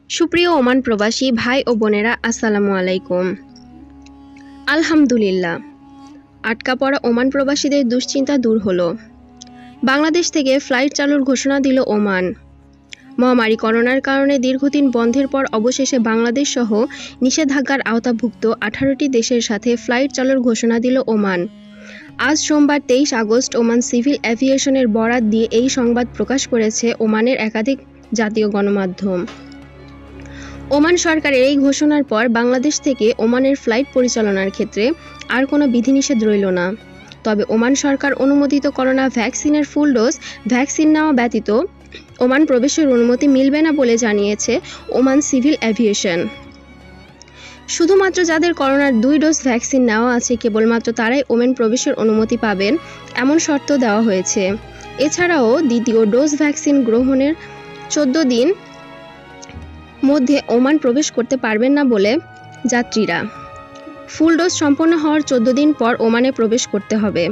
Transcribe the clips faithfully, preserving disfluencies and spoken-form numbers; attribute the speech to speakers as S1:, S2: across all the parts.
S1: সুপ্রিয় ওমান প্রবাসী ভাই ও বোনেরা, আসসালামু আলাইকুম। আলহামদুলিল্লাহ, আটকা পড়া ওমান প্রবাসীদের দুশ্চিন্তা দূর হলো। বাংলাদেশ থেকে ফ্লাইট চালুর ঘোষণা দিল ওমান। মহামারী করোনার কারণে দীর্ঘদিন বন্ধের পর অবশেষে বাংলাদেশ সহ নিষেধাজ্ঞার আওতাভুক্ত আঠারোটি দেশের সাথে ফ্লাইট চালুর ঘোষণা দিল ওমান। আজ সোমবার তেইশ আগস্ট ওমান সিভিল অ্যাভিয়েশনের বরাত দিয়ে এই সংবাদ প্রকাশ করেছে ওমানের একাধিক জাতীয় গণমাধ্যম। ওমান সরকারের এই ঘোষণার পর বাংলাদেশ থেকে ওমানের ফ্লাইট পরিচালনার ক্ষেত্রে আর কোনো বিধিনিষেধ রইল না। তবে ওমান সরকার অনুমোদিত করোনা ভ্যাকসিনের ফুল ডোজ ভ্যাকসিন নেওয়া ব্যতীত ওমান প্রবেশের অনুমতি মিলবে না বলে জানিয়েছে ওমান সিভিল অ্যাভিয়েশন। শুধুমাত্র যাদের করোনার দুই ডোজ ভ্যাকসিন নেওয়া আছে কেবলমাত্র তারাই ওমান প্রবেশের অনুমতি পাবেন, এমন শর্ত দেওয়া হয়েছে। এছাড়াও দ্বিতীয় ডোজ ভ্যাকসিন গ্রহণের চোদ্দ দিন মধ্যে ওমান প্রবেশ করতে পারবেন না বলে যাত্রীরা। ফুল ডোজ সম্পন্ন হওয়ার চোদ্দ দিন পর ওমানে প্রবেশ করতে হবে।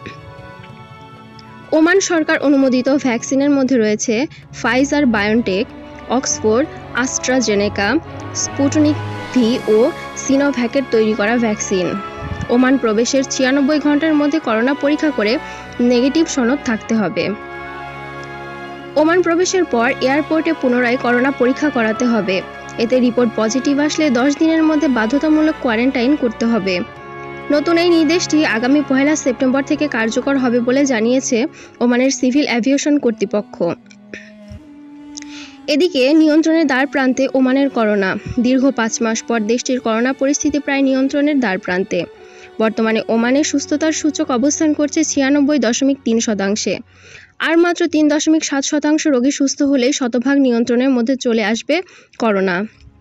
S1: ওমান সরকার অনুমোদিত ভ্যাকসিনের মধ্যে রয়েছে Pfizer BioNTech, Oxford, AstraZeneca, Sputnik V ও সিনোভ্যাকের তৈরি করা ভ্যাকসিন। ওমান প্রবেশের ছিয়ানব্বই ঘন্টার মধ্যে করোনা পরীক্ষা করে নেগেটিভ সনদ থাকতে হবে। ওমান প্রবেশের পর এয়ারপোর্টে পুনরায় করোনা পরীক্ষা করাতে হবে। এতে রিপোর্ট পজিটিভ আসলে দশ দিনের মধ্যে বাধ্যতামূলক কোয়ারেন্টাইন করতে হবে। নতুন এই নির্দেশটি আগামী পহেলা সেপ্টেম্বর থেকে কার্যকর হবে বলে জানিয়েছে ওমানের সিভিল অ্যাভিয়েশন কর্তৃপক্ষ। এদিকে নিয়ন্ত্রণের দ্বার প্রান্তে ওমানের করোনা। দীর্ঘ পাঁচ মাস পর দেশটির করোনা পরিস্থিতি প্রায় নিয়ন্ত্রণের দ্বার প্রান্তে। বর্তমানে ওমানের সুস্থতার সূচক অবস্থান করছে ছিয়ানব্বই দশমিক তিন শতাংশে। আর মাত্র তিন দশমিক সাত শতাংশ রোগী সুস্থ হলেই শতভাগ নিয়ন্ত্রণের মধ্যে চলে আসবে করোনা।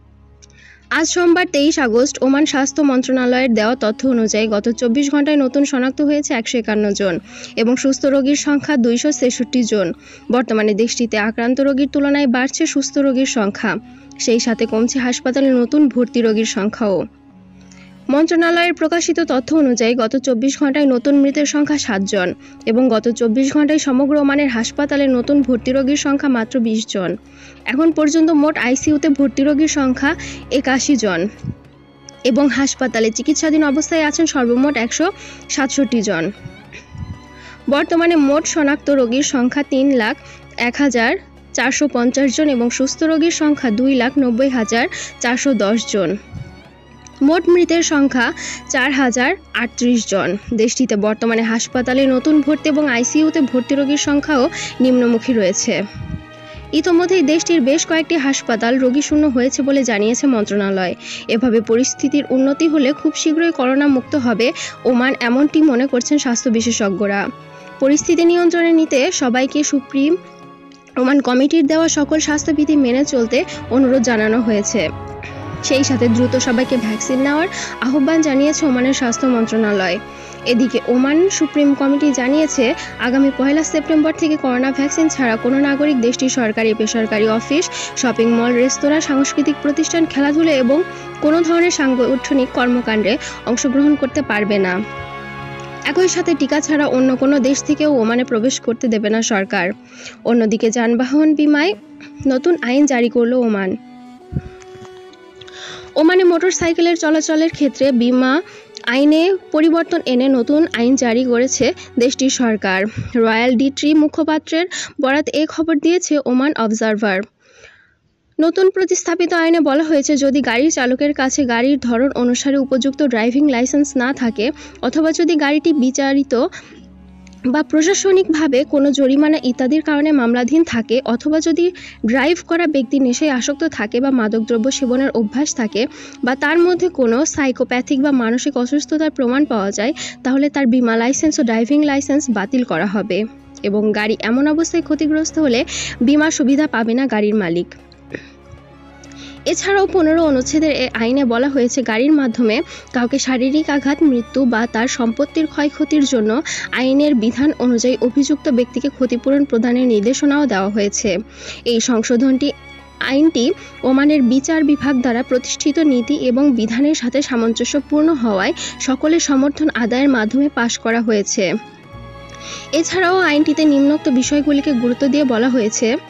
S1: আজ সোমবার তেইশ আগস্ট ওমান স্বাস্থ্য মন্ত্রণালয়ের দেওয়া তথ্য অনুযায়ী গত চব্বিশ ঘন্টায় নতুন শনাক্ত হয়েছে একশো একান্ন জন এবং সুস্থ রোগীর সংখ্যা দুইশো ছেষট্টি জন। বর্তমানে দেশটিতে আক্রান্ত রোগীর তুলনায় বাড়ছে সুস্থ রোগীর সংখ্যা, সেই সাথে কমছে হাসপাতালে নতুন ভর্তি রোগীর সংখ্যাও। মন্ত্রণালয়ের প্রকাশিত তথ্য অনুযায়ী গত চব্বিশ ঘন্টায় নতুন মৃতের সংখ্যা সাত জন এবং গত চব্বিশ ঘন্টায় সমগ্র ওমানের হাসপাতালে নতুন ভর্তি রোগীর সংখ্যা মাত্র বিশ জন। এখন পর্যন্ত মোট আইসিইউতে ভর্তি রোগীর সংখ্যা একাশি জন এবং হাসপাতালে চিকিৎসাধীন অবস্থায় আছেন সর্বমোট একশো সাতষট্টি জন। বর্তমানে মোট শনাক্ত রোগীর সংখ্যা তিন লাখ এক হাজার চারশো পঞ্চাশ জন এবং সুস্থ রোগীর সংখ্যা দুই লাখ নব্বই হাজার চারশো দশ জন। মোট মৃতের সংখ্যা চার হাজার আটত্রিশ জন। দেশটিতে বর্তমানে হাসপাতালে নতুন ভর্তি এবং আইসিইউতে ভর্তি রোগীর সংখ্যাও নিম্নমুখী রয়েছে। ইতোমধ্যেই দেশটির বেশ কয়েকটি হাসপাতাল রোগীশূন্য হয়েছে বলে জানিয়েছে মন্ত্রণালয়। এভাবে পরিস্থিতির উন্নতি হলে খুব শীঘ্রই করোনা মুক্ত হবে ওমান, এমনটি মনে করছেন স্বাস্থ্য বিশেষজ্ঞরা। পরিস্থিতি নিয়ন্ত্রণে নিতে সবাইকে সুপ্রিম ওমান কমিটির দেওয়া সকল স্বাস্থ্যবিধি মেনে চলতে অনুরোধ জানানো হয়েছে। সেই সাথে দ্রুত সবাইকে ভ্যাকসিন নেওয়ার আহ্বান জানিয়েছে ওমানের স্বাস্থ্য মন্ত্রণালয়। এদিকে ওমান সুপ্রিম কমিটি জানিয়েছে আগামী পহেলা সেপ্টেম্বর থেকে করোনা ভ্যাকসিন ছাড়া কোনো নাগরিক দেশটির সরকারি, বেসরকারি অফিস, শপিং মল, রেস্তোরাঁ, সাংস্কৃতিক প্রতিষ্ঠান, খেলাধুলা এবং কোনো ধরনের সাংগঠনিক কর্মকাণ্ডে অংশগ্রহণ করতে পারবে না। একই সাথে টিকা ছাড়া অন্য কোনো দেশ থেকেও ওমানে প্রবেশ করতে দেবে না সরকার। অন্যদিকে যানবাহন বিমায় নতুন আইন জারি করল ওমান। ওমানে মোটরসাইকেলের চলাচলের ক্ষেত্রে বিমা আইনে পরিবর্তন এনে নতুন আইন জারি করেছে দেশটির সরকার। রয়্যাল ডিট্রি মুখপাত্রের বরাত এ খবর দিয়েছে ওমান অবজারভার। নতুন প্রতিস্থাপিত আইনে বলা হয়েছে, যদি গাড়ির চালকের কাছে গাড়ির ধরন অনুসারে উপযুক্ত ড্রাইভিং লাইসেন্স না থাকে অথবা যদি গাড়িটি বিচারিত বা প্রশাসনিকভাবে কোনো জরিমানা ইত্যাদির কারণে মামলাধীন থাকে অথবা যদি ড্রাইভ করা ব্যক্তি নেশায় আসক্ত থাকে বা মাদকদ্রব্য সেবনের অভ্যাস থাকে বা তার মধ্যে কোনো সাইকোপ্যাথিক বা মানসিক অসুস্থতার প্রমাণ পাওয়া যায়, তাহলে তার বিমা লাইসেন্স ও ড্রাইভিং লাইসেন্স বাতিল করা হবে এবং গাড়ি এমন অবস্থায় ক্ষতিগ্রস্ত হলে বিমা সুবিধা পাবে না গাড়ির মালিক। এছাড়াও পনেরো অনুচ্ছেদের এ আইনে বলা হয়েছে, গাড়ির মাধ্যমে কাউকে শারীরিক আঘাত, মৃত্যু বা তার সম্পত্তির ক্ষয়ক্ষতির জন্য আইনের বিধান অনুযায়ী অভিযুক্ত ব্যক্তিকে ক্ষতিপূরণ প্রদানের নির্দেশনাও দেওয়া হয়েছে। এই সংশোধনটি আইনটি ওমানের বিচার বিভাগ দ্বারা প্রতিষ্ঠিত নীতি এবং বিধানের সাথে সামঞ্জস্যপূর্ণ হওয়ায় সকলের সমর্থন আদায়ের মাধ্যমে পাশ করা হয়েছে। এছাড়াও আইনটিতে নিম্নোক্ত বিষয়গুলিকে গুরুত্ব দিয়ে বলা হয়েছে,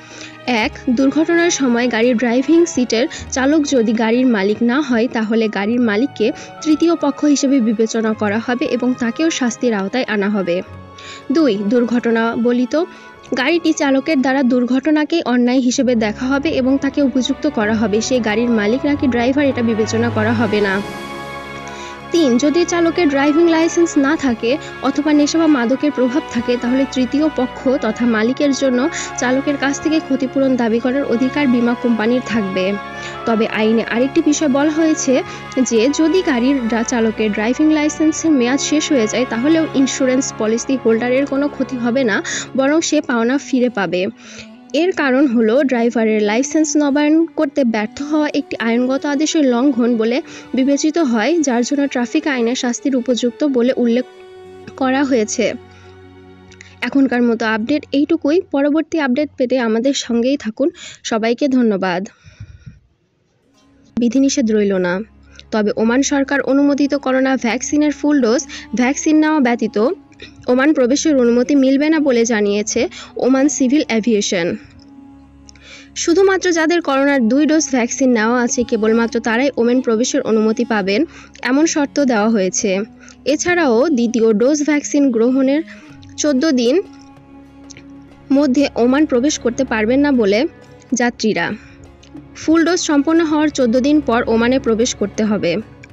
S1: এক, দুর্ঘটনার সময় গাড়ির ড্রাইভিং সিটের চালক যদি গাড়ির মালিক না হয় তাহলে গাড়ির মালিককে তৃতীয় পক্ষ হিসেবে বিবেচনা করা হবে এবং তাকেও শাস্তির আওতায় আনা হবে। দুই, দুর্ঘটনা বলিত গাড়িটি চালকের দ্বারা দুর্ঘটনাকেই অন্যায় হিসেবে দেখা হবে এবং তাকে উপযুক্ত করা হবে, সে গাড়ির মালিক নাকি ড্রাইভার এটা বিবেচনা করা হবে না। তিন, যদি চালকের ড্রাইভিং লাইসেন্স না থাকে অথবা নেশা বা মাদকের প্রভাব থাকে তাহলে তৃতীয় পক্ষ তথা মালিকের জন্য চালকের কাছ থেকে ক্ষতিপূরণ দাবি করার অধিকার বীমা কোম্পানির থাকবে। তবে আইনে আরেকটি বিষয় বলা হয়েছে যে যদি গাড়ির চালকের ড্রাইভিং লাইসেন্সের মেয়াদ শেষ হয়ে যায় তাহলেও ইন্স্যুরেন্স পলিসি হোল্ডারের কোনো ক্ষতি হবে না, বরং সে পাওনা ফিরে পাবে। এর কারণ হলো ড্রাইভারের লাইসেন্স নবায়ন করতে ব্যর্থ হওয়া একটি আইনগত আদেশের লঙ্ঘন বলে বিবেচিত হয়, যার জন্য ট্রাফিক আইনে শাস্তির উপযুক্ত বলে উল্লেখ করা হয়েছে। এখনকার মতো আপডেট এইটুকুই। পরবর্তী আপডেট পেতে আমাদের সঙ্গেই থাকুন। সবাইকে ধন্যবাদ। বিধিনিষেধ রইল না, তবে ওমান সরকার অনুমোদিত করোনা ভ্যাকসিনের ফুল ডোজ ভ্যাকসিন নেওয়া ব্যতীত ওমান প্রবেশের অনুমতি মিলবে না বলে জানিয়েছে ওমান সিভিল এভিয়েশন। শুধুমাত্র যাদের করোনার দুই ডোজ ভ্যাকসিন নেওয়া আছে কেবলমাত্র তারাই ওমান প্রবেশের অনুমতি পাবেন, এমন শর্ত দেওয়া হয়েছে। এছাড়াও দ্বিতীয় ডোজ ভ্যাকসিন গ্রহণের চোদ্দ দিন মধ্যে ওমান প্রবেশ করতে পারবেন না বলে যাত্রীরা ফুল ডোজ সম্পন্ন হওয়ার চোদ্দ দিন পর ওমানে প্রবেশ করতে হবে।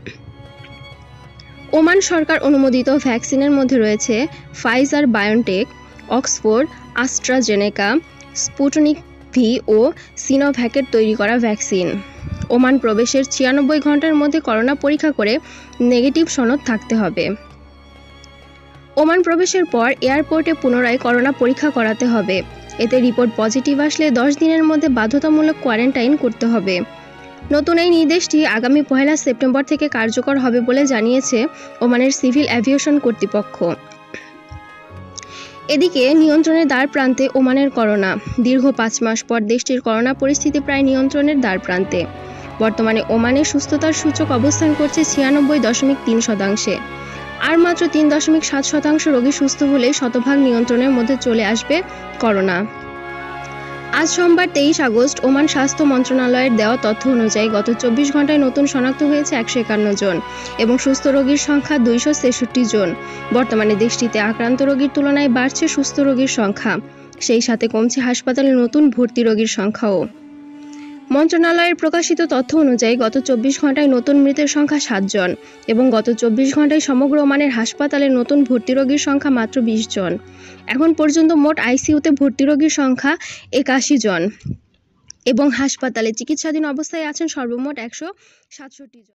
S1: ওমান সরকার অনুমোদিত ভ্যাকসিনের মধ্যে রয়েছে Pfizer BioNTech, Oxford, AstraZeneca, Sputnik V ও সিনোভ্যাকের তৈরি করা ভ্যাকসিন। ওমান প্রবেশের ছিয়ানব্বই ঘন্টার মধ্যে করোনা পরীক্ষা করে নেগেটিভ সনদ থাকতে হবে। ওমান প্রবেশের পর এয়ারপোর্টে পুনরায় করোনা পরীক্ষা করাতে হবে। এতে রিপোর্ট পজিটিভ আসলে দশ দিনের মধ্যে বাধ্যতামূলক কোয়ারেন্টাইন করতে হবে। নতুন এই নির্দেশটি আগামী পহেলা সেপ্টেম্বর থেকে কার্যকর হবে বলে জানিয়েছে ওমানের সিভিল এভিয়েশন কর্তৃপক্ষ। এদিকে নিয়ন্ত্রণের দ্বার প্রান্তে ওমানের করোনা। দীর্ঘ পাঁচ মাস পর দেশটির করোনা পরিস্থিতি প্রায় নিয়ন্ত্রণের দ্বার প্রান্তে। বর্তমানে ওমানের সুস্থতার সূচক অবস্থান করছে ছিয়ানব্বই দশমিক তিন শতাংশে। আর মাত্র তিন দশমিক সাত শতাংশ রোগী সুস্থ হলে শতভাগ নিয়ন্ত্রণের মধ্যে চলে আসবে করোনা। আজ সোমবার তেইশ আগস্ট ওমান স্বাস্থ্য মন্ত্রণালয়ের দেওয়া তথ্য অনুযায়ী গত চব্বিশ ঘন্টায় নতুন শনাক্ত হয়েছে একশো একান্ন জন এবং সুস্থ রোগীর সংখ্যা দুইশো ছেষট্টি জন। বর্তমানে দেশটিতে আক্রান্ত রোগীর তুলনায় বাড়ছে সুস্থ রোগীর সংখ্যা, সেই সাথে কমছে হাসপাতালে নতুন ভর্তি রোগীর সংখ্যাও। মন্ত্রণালয়ের প্রকাশিত তথ্য অনুযায়ী গত চব্বিশ ঘন্টায় নতুন মৃতের সংখ্যা সাত জন এবং গত চব্বিশ ঘন্টায় সমগ্র ওমানের হাসপাতালে নতুন ভর্তি রোগীর সংখ্যা মাত্র বিশ জন। এখন পর্যন্ত মোট আইসিইউতে ভর্তি রোগীর সংখ্যা একাশি জন এবং হাসপাতালে চিকিৎসাধীন অবস্থায় আছেন সর্বমোট একশো সাতষট্টি জন।